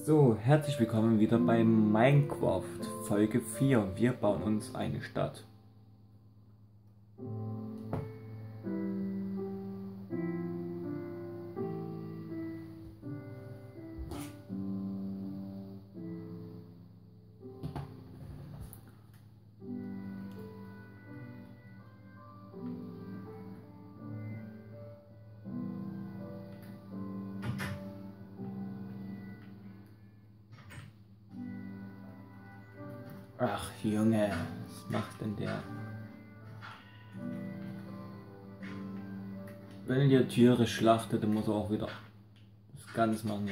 So, herzlich willkommen wieder bei Minecraft Folge 4. Wir bauen uns eine Stadt. Ach Junge, was macht denn der? Wenn ihr Tiere schlachtet, dann muss er auch wieder das Ganze machen. Ja.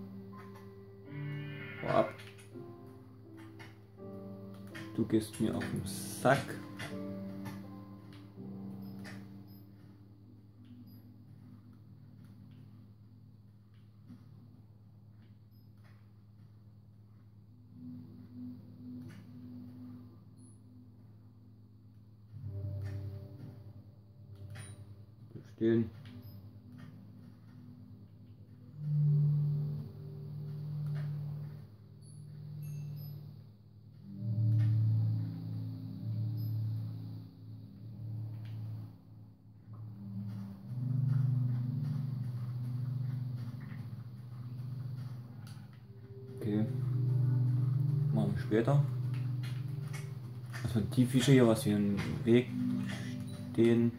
Hau ab. Du gehst mir auf den Sack. Stehen. Okay. Machen wir später. Also die Fische hier, was hier im Weg stehen.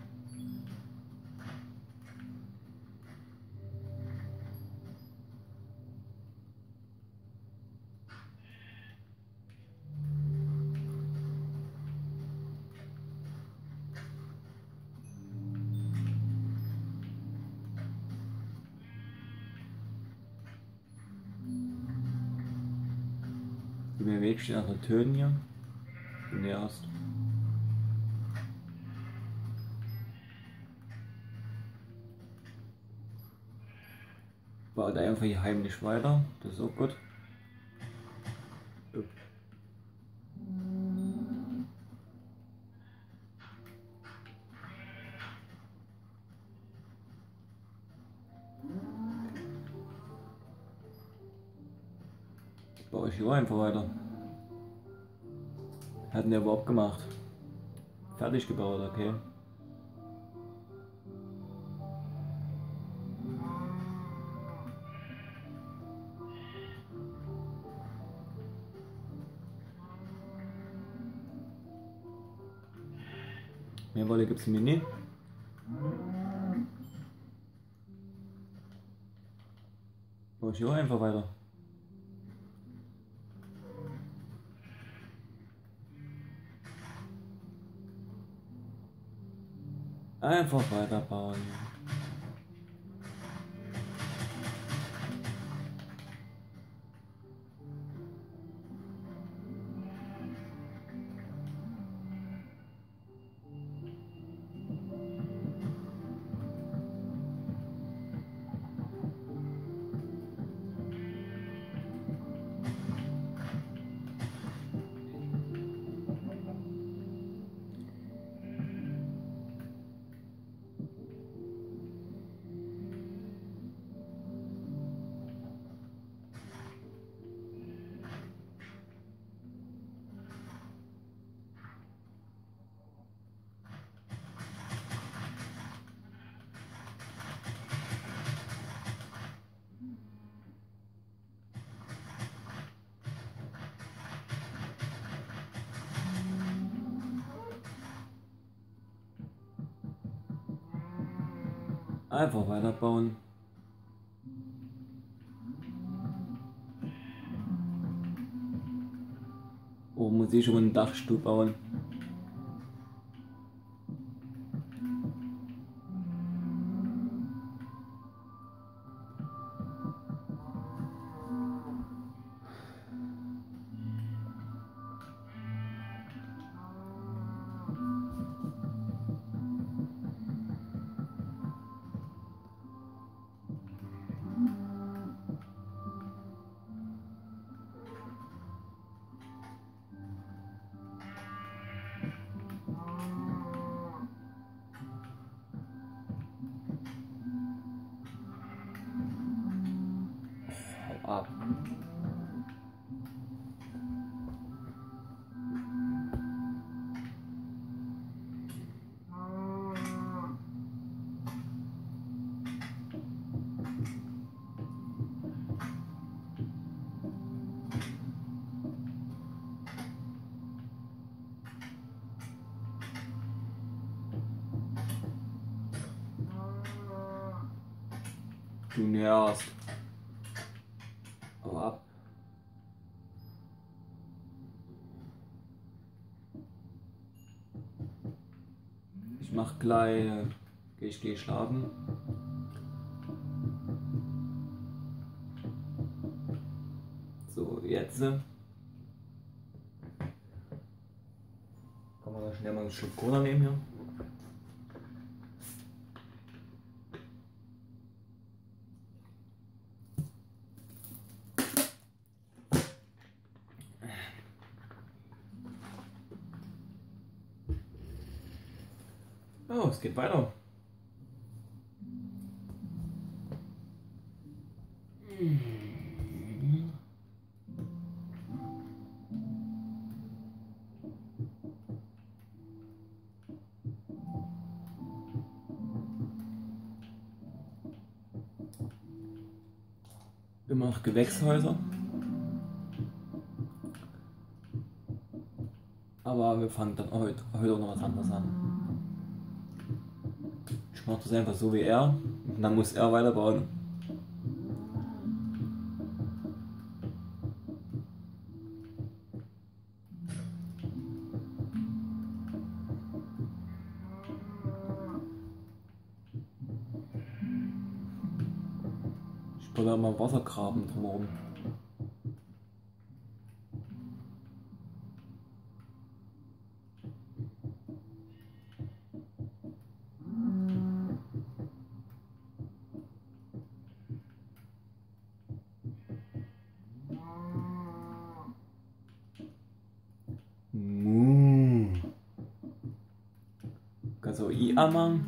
Die mir im Weg stehen, also töten hier. Und erst. Baut einfach hier heimlich weiter, das ist auch gut. Baue ich hier einfach weiter. Hatten der überhaupt gemacht? Fertig gebaut, okay. Mehr Wolle gibt es mir nicht. Baue ich hier einfach weiter. Einfach weiterbauen. Einfach weiterbauen. Oh, muss ich schon einen Dachstuhl bauen. ab. Du nervst. Hau ab. Ich mach gleich, ich gehe schlafen. So, jetzt. Kann man da schnell mal einen Schluck Cola nehmen hier. Oh, es geht weiter. Immer noch Gewächshäuser. Aber wir fangen dann heute auch noch was anderes an. Ich mache das einfach so wie er und dann muss er weiterbauen. Ich baue da mal Wassergraben drumherum. Also i-Amang.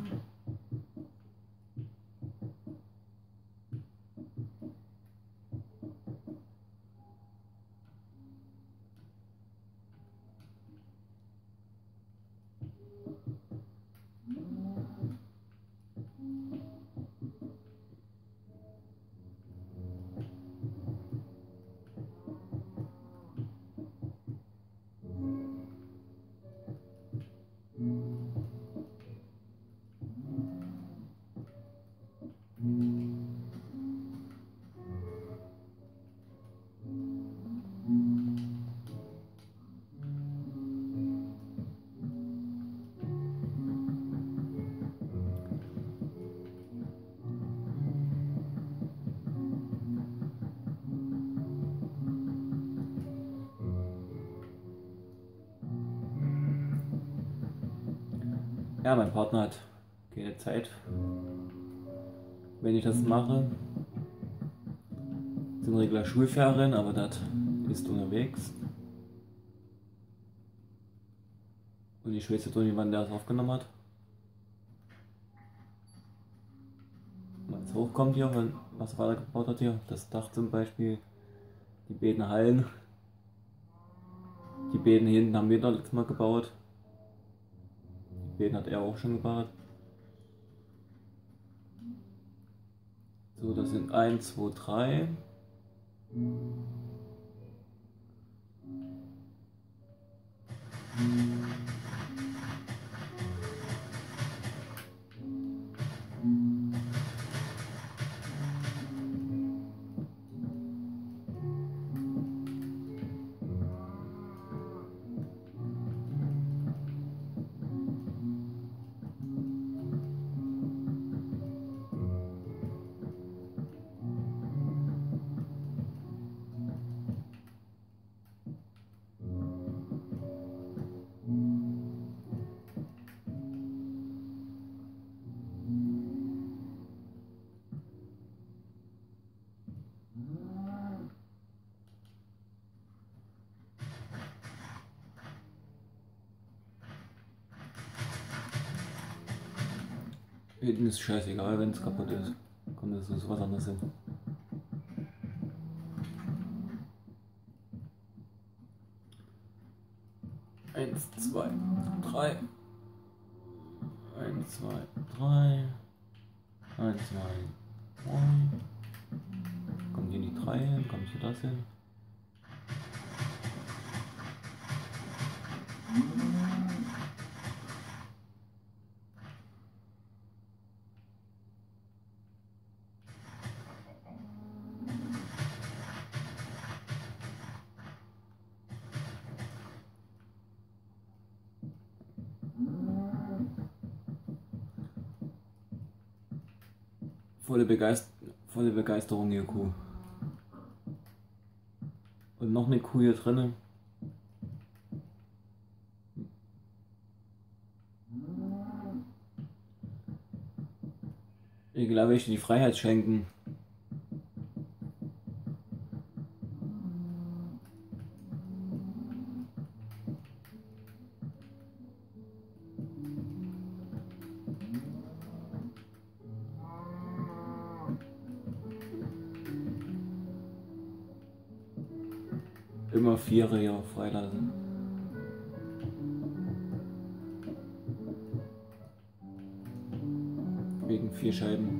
Ja, mein Partner hat keine Zeit, wenn ich das mache. Sind regulär Schulferien, aber das ist unterwegs. Und ich weiß jetzt auch nicht, wann der es aufgenommen hat. Wenn es hochkommt hier, was er weitergebaut hat hier, das Dach zum Beispiel, die beiden Hallen. Die beiden hinten haben wir da letztes Mal gebaut. Den hat er auch schon gebaut. So, das sind 1, 2, 3. Hinten ist scheißegal, wenn es kaputt ist. Kommt das so was anderes hin. 1, 2, 3. 1, 2, 3. 1, 2, 3. Kommt hier die 3 hin? Kommt hier das hin? Volle Begeisterung hier, Kuh. Und noch eine Kuh hier drinne. Ich glaube, ich die Freiheit schenken. Immer 4 hier freilassen. Wegen 4 Scheiben.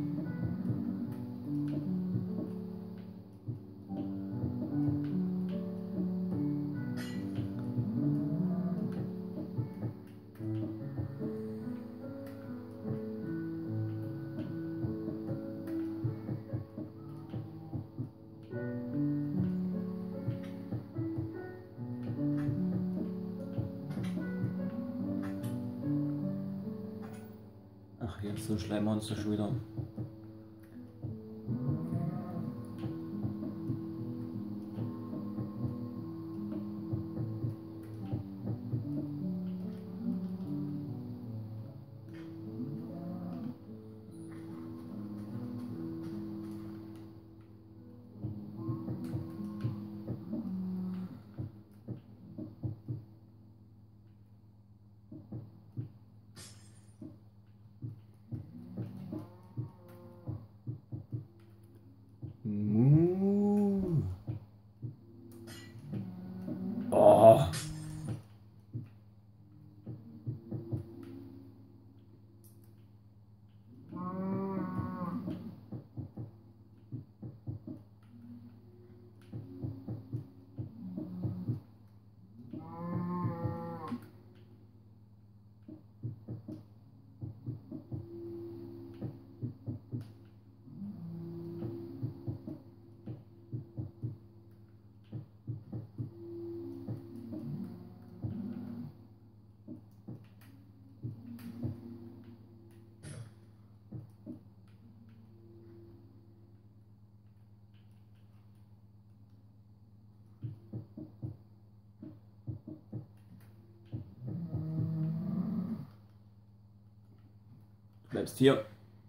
Ach, hier ist so ein Schleimmonster schon wieder. Oh. Du bleibst hier.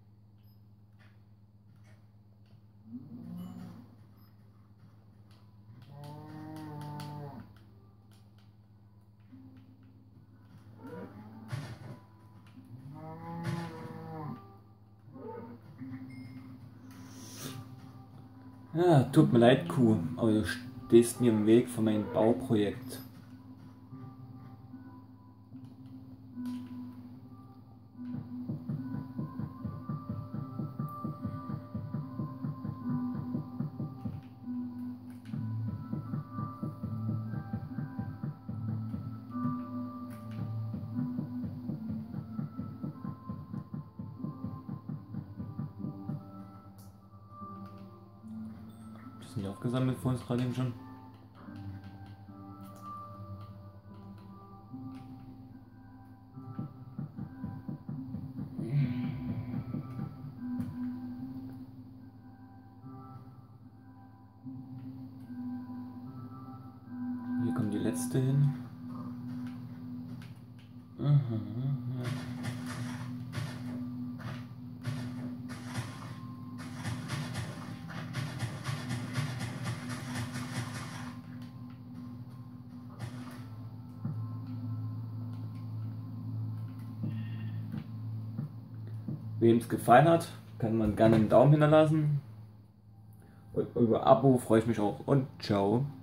Ja, tut mir leid, Kuh, aber du stehst mir im Weg von meinem Bauprojekt. Sind die aufgesammelt vor uns gerade eben schon? Hier kommt die letzte hin. Wem es gefallen hat, kann man gerne einen Daumen hinterlassen. Und über Abo freue ich mich auch. Und ciao.